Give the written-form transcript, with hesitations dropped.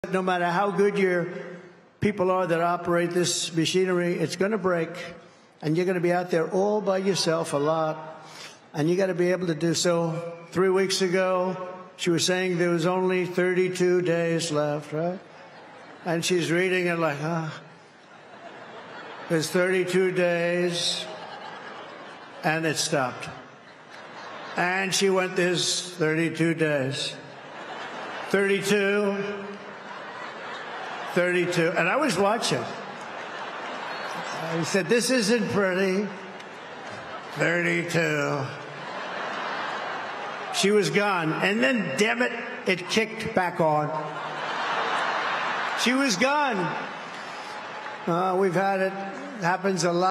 No matter how good your people are that operate this machinery, it's going to break, and you're going to be out there all by yourself a lot, and you got to be able to do so. 3 weeks ago, she was saying there was only 32 days left, right? And she's reading it like, there's 32 days, and it stopped. And she went, there's 32 days. 32. 32. And I was watching. I said, this isn't pretty. 32. She was gone. And then, damn it, it kicked back on. She was gone. We've had it. Happens a lot.